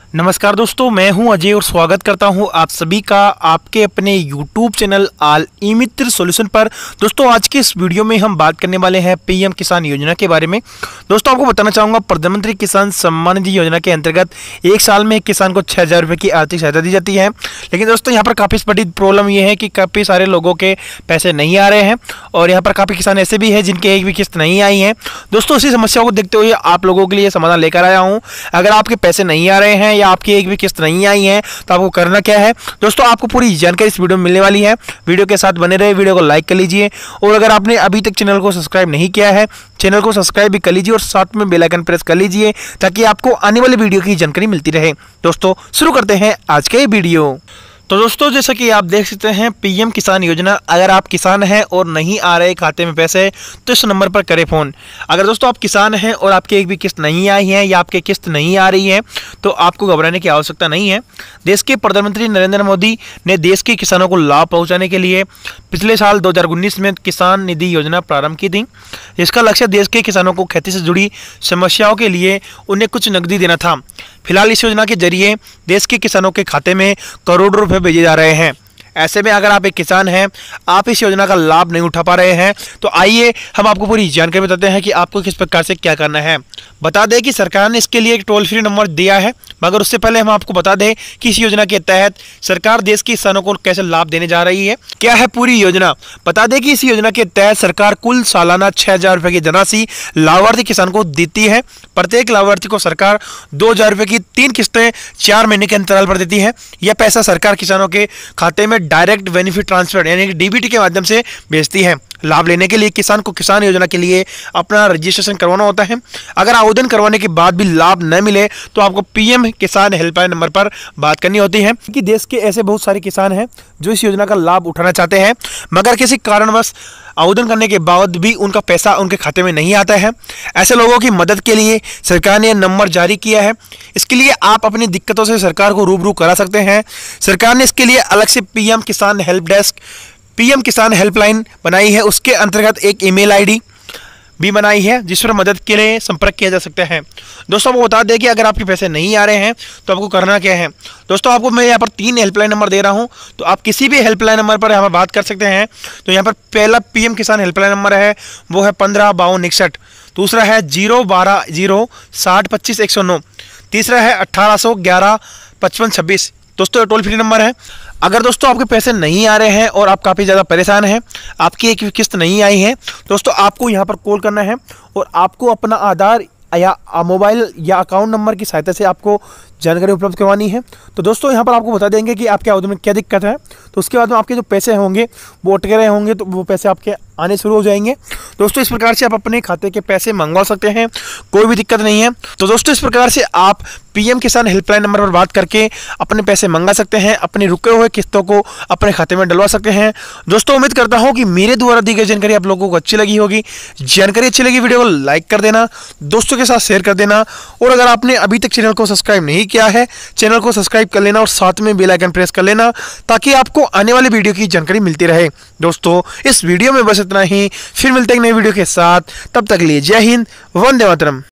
नमस्कार दोस्तों, मैं हूं अजय और स्वागत करता हूं आप सभी का आपके अपने YouTube channel All E Mitra Solution पर। दोस्तों, आज के इस वीडियो में हम बात करने वाले हैं पीएम किसान योजना के बारे में। दोस्तों, आपको बताना चाहूँगा, प्रधानमंत्री किसान सम्मान निधि योजना के अंतर्गत एक साल में किसान को 6,000 रुपये की आर्थिक सहायता दी जाती है। लेकिन दोस्तों, यहाँ पर काफ़ी बड़ी प्रॉब्लम ये है कि काफ़ी सारे लोगों के पैसे नहीं आ रहे हैं और यहाँ पर काफ़ी किसान ऐसे भी हैं जिनके एक भी किस्त नहीं आई है। दोस्तों, इसी समस्या को देखते हुए आप लोगों के लिए समाधान लेकर आया हूँ। अगर आपके पैसे नहीं आ रहे हैं या आपकी एक भी किस्त नहीं आई है तो आपको करना क्या है। दोस्तों, आपको पूरी जानकारी इस वीडियो में मिलने वाली है। वीडियो के साथ बने रहे, वीडियो को लाइक कर लीजिए और अगर आपने अभी तक चैनल को सब्सक्राइब नहीं किया है, चैनल को सब्सक्राइब भी कर लीजिए और साथ में बेल आइकन प्रेस कर लीजिए ताकि आपको आने वाले वीडियो की जानकारी मिलती रहे। दोस्तों, शुरू करते हैं आज के वीडियो। तो दोस्तों, जैसा कि आप देख सकते हैं, पीएम किसान योजना, अगर आप किसान हैं और नहीं आ रहे खाते में पैसे तो इस नंबर पर करें फ़ोन। अगर दोस्तों आप किसान हैं और आपकी एक भी किस्त नहीं आई है या आपकी किस्त नहीं आ रही है तो आपको घबराने की आवश्यकता नहीं है। देश के प्रधानमंत्री नरेंद्र मोदी ने देश के किसानों को लाभ पहुँचाने के लिए पिछले साल 2019 में किसान निधि योजना प्रारंभ की थी। इसका लक्ष्य देश के किसानों को खेती से जुड़ी समस्याओं के लिए उन्हें कुछ नकदी देना था। फिलहाल इस योजना के जरिए देश के किसानों के खाते में करोड़ों रुपए भेजे जा रहे हैं। ऐसे में अगर आप एक किसान हैं, आप इस योजना का लाभ नहीं उठा पा रहे हैं तो आइए हम आपको पूरी जानकारी बताते हैं कि आपको किस प्रकार से क्या करना है। बता दें कि सरकार ने इसके लिए एक टोल फ्री नंबर दिया है, मगर उससे पहले हम आपको बता दें कि इस योजना के तहत सरकार देश के किसानों को कैसे लाभ देने जा रही है, क्या है पूरी योजना। बता दें कि इस योजना के तहत सरकार कुल सालाना 6,000 रुपये की धनराशि लाभार्थी किसान को देती है। प्रत्येक लाभार्थी को सरकार 2,000 रुपये की 3 किस्तें 4 महीने के अंतराल पर देती है। यह पैसा सरकार किसानों के खाते में डायरेक्ट बेनिफिट ट्रांसफर यानी कि डीबीटी के माध्यम से भेजती है। लाभ लेने के लिए किसान को किसान योजना के लिए अपना रजिस्ट्रेशन करवाना होता है। अगर आवेदन करवाने के बाद भी लाभ न मिले तो आपको पीएम किसान हेल्पलाइन नंबर पर बात करनी होती है कि देश के ऐसे बहुत सारे किसान हैं जो इस योजना का लाभ उठाना चाहते हैं मगर किसी कारणवश आवेदन करने के बाद भी उनका पैसा उनके खाते में नहीं आता है। ऐसे लोगों की मदद के लिए सरकार ने नंबर जारी किया है। इसके लिए आप अपनी दिक्कतों से सरकार को रूबरू करा सकते हैं। सरकार ने इसके लिए अलग से PM Kisan help desk, PM Kisan helpline बनाई है। उसके अंतर्गत एक ईमेल आईडी भी बनाई है जिस पर मदद के लिए संपर्क किया जा सकता है। दोस्तों, आपको बता दें कि अगर आपके पैसे नहीं आ रहे हैं तो आपको करना क्या है। दोस्तों, आपको मैं यहाँ पर 3 हेल्पलाइन नंबर दे रहा हूँ, तो आप किसी भी हेल्पलाइन नंबर पर हमें बात कर सकते हैं। तो यहाँ पर पहला पीएम किसान हेल्पलाइन नंबर है, वो है 155261। दूसरा है 01206025109। तीसरा है 18115526। दोस्तों, टोल फ्री नंबर है। अगर दोस्तों आपके पैसे नहीं आ रहे हैं और आप काफ़ी ज़्यादा परेशान हैं, आपकी एक भी किस्त नहीं आई है, दोस्तों आपको यहाँ पर कॉल करना है और आपको अपना आधार या मोबाइल या अकाउंट नंबर की सहायता से आपको जानकारी उपलब्ध करवानी है। तो दोस्तों, यहाँ पर आपको बता देंगे कि आपके आवेदन में क्या दिक्कत है। तो उसके बाद में आपके जो पैसे होंगे वो अटके रहे होंगे तो वो पैसे आपके आने शुरू हो जाएंगे। दोस्तों, इस प्रकार से आप अपने खाते के पैसे मंगवा सकते हैं, कोई भी दिक्कत नहीं है। तो दोस्तों, इस प्रकार से आप पीएम किसान हेल्पलाइन नंबर पर बात करके अपने पैसे मंगा सकते हैं, अपने रुके हुए किस्तों को अपने खाते में डलवा सकते हैं। दोस्तों, उम्मीद करता हूँ कि मेरे द्वारा दी गई जानकारी आप लोगों को अच्छी लगी होगी। जानकारी अच्छी लगी, वीडियो को लाइक कर देना, दोस्तों के साथ शेयर कर देना और अगर आपने अभी तक चैनल को सब्सक्राइब नहीं किया है, चैनल को सब्सक्राइब कर लेना और साथ में बेल आइकन प्रेस कर लेना ताकि आपको आने वाली वीडियो की जानकारी मिलती रहे। दोस्तों, इस वीडियो में बस इतना ही, फिर मिलते हैं नई वीडियो के साथ। तब तक के लिए जय हिंद, वंदे मातरम।